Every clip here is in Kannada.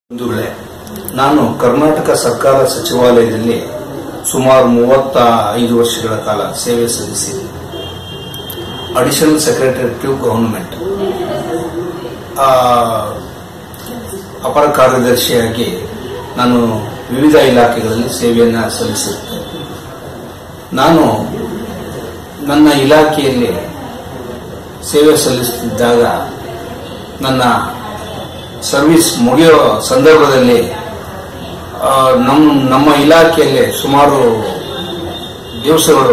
ಬಂಧುಗಳೇ, ನಾನು ಕರ್ನಾಟಕ ಸರ್ಕಾರ ಸಚಿವಾಲಯದಲ್ಲಿ ಸುಮಾರು 35 ವರ್ಷಗಳ ಕಾಲ ಸೇವೆ ಸಲ್ಲಿಸಿದೆ. ಅಡಿಷನಲ್ ಸೆಕ್ರೆಟರಿ ಟು ಗವರ್ನಮೆಂಟ್, ಅಪರ ಕಾರ್ಯದರ್ಶಿಯಾಗಿ ನಾನು ವಿವಿಧ ಇಲಾಖೆಗಳಲ್ಲಿ ಸೇವೆಯನ್ನು ಸಲ್ಲಿಸಿರುತ್ತೇನೆ. ನಾನು ನನ್ನ ಇಲಾಖೆಯಲ್ಲಿ ಸೇವೆ ಸಲ್ಲಿಸುತ್ತಿದ್ದಾಗ ನನ್ನ ಸರ್ವಿಸ್ ಮುಗಿಯೋ ಸಂದರ್ಭದಲ್ಲಿ ನಮ್ಮ ಇಲಾಖೆಯಲ್ಲಿ ಸುಮಾರು ದಿವಸಗಳು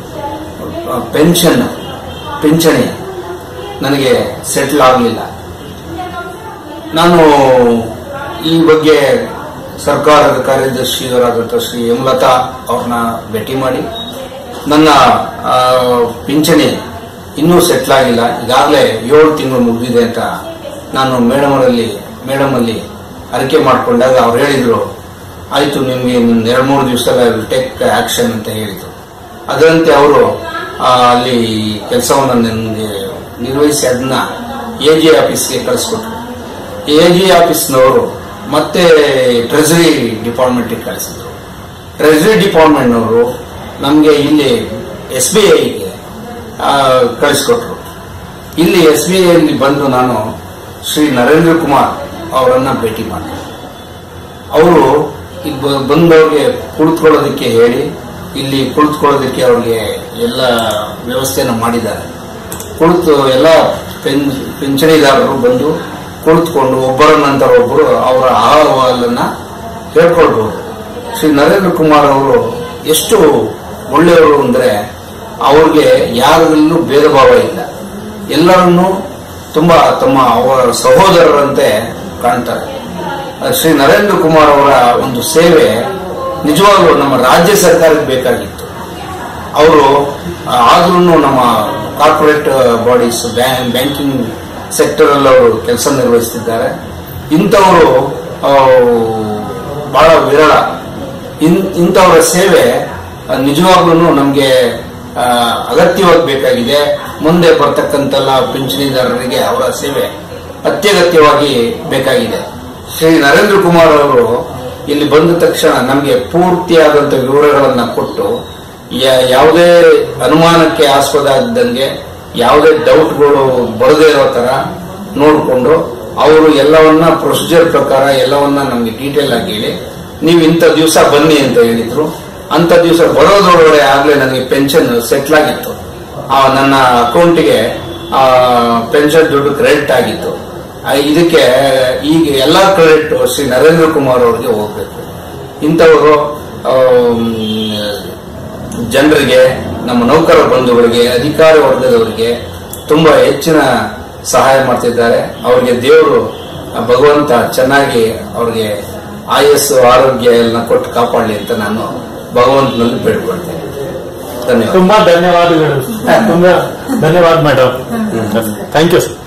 ಪಿಂಚಣಿ ನನಗೆ ಸೆಟ್ಲ್ ಆಗಲಿಲ್ಲ. ನಾನು ಈ ಬಗ್ಗೆ ಸರ್ಕಾರದ ಕಾರ್ಯದರ್ಶಿಯವರಾದಂಥ ಶ್ರೀ ಹೇಮಲತಾ ಅವ್ರನ್ನ ಭೇಟಿ ಮಾಡಿ ನನ್ನ ಪಿಂಚಣಿ ಇನ್ನೂ ಸೆಟ್ಲ್ ಆಗಿಲ್ಲ, ಈಗಾಗಲೇ 7 ತಿಂಗಳು ಮುಗಿದಿದೆ ಅಂತ ನಾನು ಮೇಡಮ್ ಅಲ್ಲಿ ಅರಿಕೆ ಮಾಡಿಕೊಂಡಾಗ ಅವ್ರು ಹೇಳಿದ್ರು, ಆಯ್ತು ನಿಮ್ಗೆ 2-3 ದಿವಸದಲ್ಲಿ ಐ ವಿಲ್ ಟೇಕ್ ಆಕ್ಷನ್ ಅಂತ ಹೇಳಿದ್ರು. ಅದರಂತೆ ಅವರು ಅಲ್ಲಿ ಕೆಲಸವನ್ನು ನನಗೆ ನಿರ್ವಹಿಸಿ ಅದನ್ನ AG ಆಫೀಸ್ಗೆ ಕಳಿಸ್ಕೊಟ್ರು. AG ಆಫೀಸ್ನವರು ಮತ್ತೆ ಟ್ರೆಜರಿ ಡಿಪಾರ್ಟ್ಮೆಂಟ್ಗೆ ಕಳಿಸಿದ್ರು. ಟ್ರೆಜರಿ ಡಿಪಾರ್ಟ್ಮೆಂಟ್ನವರು ನಮಗೆ ಇಲ್ಲಿ SBIಗೆ ಕಳಿಸ್ಕೊಟ್ರು. ಇಲ್ಲಿ SBIಯಲ್ಲಿ ಬಂದು ನಾನು ಶ್ರೀ ನರೇಂದ್ರ ಕುಮಾರ್ ಅವರನ್ನ ಭೇಟಿ ಮಾಡಿದೆ. ಅವರು ಬಂದವ್ರಿಗೆ ಕುಳಿತುಕೊಳ್ಳೋದಕ್ಕೆ ಹೇಳಿ ಇಲ್ಲಿ ಕುಳಿತುಕೊಳ್ಳೋದಕ್ಕೆ ಅವ್ರಿಗೆ ಎಲ್ಲ ವ್ಯವಸ್ಥೆಯನ್ನು ಮಾಡಿದ್ದಾರೆ. ಎಲ್ಲ ಪಿಂಚಣಿದಾರರು ಬಂದು ಕುಳಿತುಕೊಂಡು ಒಬ್ಬರ ನಂತರ ಒಬ್ಬರು ಅವರ ಅಹವಾಲನ್ನ ಹೇಳ್ಕೊಳ್ಬಹುದು. ಶ್ರೀ ನರೇಂದ್ರ ಕುಮಾರ್ ಅವರು ಎಷ್ಟು ಒಳ್ಳೆಯವರು ಅಂದ್ರೆ ಅವ್ರಿಗೆ ಯಾರಲ್ಲೂ ಭೇದ ಭಾವ ಇಲ್ಲ, ಎಲ್ಲರನ್ನೂ ತುಂಬಾ ಅವರ ಸಹೋದರರಂತೆ ಕಾಣ್ತಾರೆ. ಶ್ರೀ ನರೇಂದ್ರ ಕುಮಾರ್ ಅವರ ಒಂದು ಸೇವೆ ನಿಜವಾಗ್ಲೂ ನಮ್ಮ ರಾಜ್ಯ ಸರ್ಕಾರಕ್ಕೆ ಬೇಕಾಗಿತ್ತು. ಅವರು ಆದ್ರೂ ನಮ್ಮ ಕಾರ್ಪೊರೇಟ್ ಬಾಡೀಸ್ ಬ್ಯಾಂಕಿಂಗ್ ಸೆಕ್ಟರ್ ಅಲ್ಲಿ ಅವರು ಕೆಲಸ ನಿರ್ವಹಿಸುತ್ತಿದ್ದಾರೆ. ಇಂಥವರು ಬಹಳ ವಿರಳ. ಇಂಥವರ ಸೇವೆ ನಿಜವಾಗ್ಲೂ ನಮಗೆ ಅಗತ್ಯವಾಗಿ ಬೇಕಾಗಿದೆ. ಮುಂದೆ ಬರ್ತಕ್ಕಂಥ ಪಿಂಚಣಿದಾರರಿಗೆ ಅವರ ಸೇವೆ ಅತ್ಯಗತ್ಯವಾಗಿ ಬೇಕಾಗಿದೆ. ಶ್ರೀ ನರೇಂದ್ರ ಕುಮಾರ್ ಅವರು ಇಲ್ಲಿ ಬಂದ ತಕ್ಷಣ ನಮಗೆ ಪೂರ್ತಿಯಾದಂಥ ವಿವರಗಳನ್ನ ಕೊಟ್ಟು ಯಾವುದೇ ಅನುಮಾನಕ್ಕೆ ಆಸ್ಪದ ಇದ್ದಂಗೆ ಯಾವುದೇ ಡೌಟ್ಗಳು ಬರದೇ ಇರೋ ತರ ನೋಡಿಕೊಂಡು ಅವರು ಎಲ್ಲವನ್ನ ಪ್ರೊಸೀಜರ್ ಪ್ರಕಾರ ಎಲ್ಲವನ್ನ ನಮಗೆ ಡೀಟೇಲ್ ಆಗಿ ಹೇಳಿ ನೀವು ಇಂಥ ದಿವಸ ಬನ್ನಿ ಅಂತ ಹೇಳಿದ್ರು. ಅಂತ ದಿವಸ ಬರೋದ್ರೊಳಗಡೆ ಆಗ್ಲೇ ನನಗೆ ಪೆನ್ಷನ್ ಸೆಟ್ಲ್ ಆಗಿತ್ತು. ನನ್ನ ಅಕೌಂಟಿಗೆ ಪೆನ್ಷನ್ ದುಡ್ಡು ಕ್ರೆಡಿಟ್ ಆಗಿತ್ತು. ಇದಕ್ಕೆ ಈಗ ಎಲ್ಲಾ ಕ್ರೆಡಿಟ್ ಶ್ರೀ ನರೇಂದ್ರ ಕುಮಾರ್ ಅವರಿಗೆ ಹೋಗ್ಬೇಕು. ಇಂಥವರು ಜನರಿಗೆ, ನಮ್ಮ ನೌಕರ ಬಂಧುಗಳಿಗೆ, ಅಧಿಕಾರಿ ವರ್ಗದವರಿಗೆ ತುಂಬಾ ಹೆಚ್ಚಿನ ಸಹಾಯ ಮಾಡ್ತಿದ್ದಾರೆ. ಅವರಿಗೆ ದೇವರು ಭಗವಂತ ಚೆನ್ನಾಗಿ ಅವ್ರಿಗೆ ಆಯಸ್ಸು ಆರೋಗ್ಯ ಎಲ್ಲ ಕೊಟ್ಟು ಕಾಪಾಡಲಿ ಅಂತ ನಾನು ಭಗವಂತನಲ್ಲಿ ಬೇಡ್ಕೊಳ್ತೇನೆ. ಧನ್ಯವಾದ. ತುಂಬಾ ಧನ್ಯವಾದಗಳು. ತುಂಬಾ ಧನ್ಯವಾದ ಮೇಡಮ್. Thank you sir.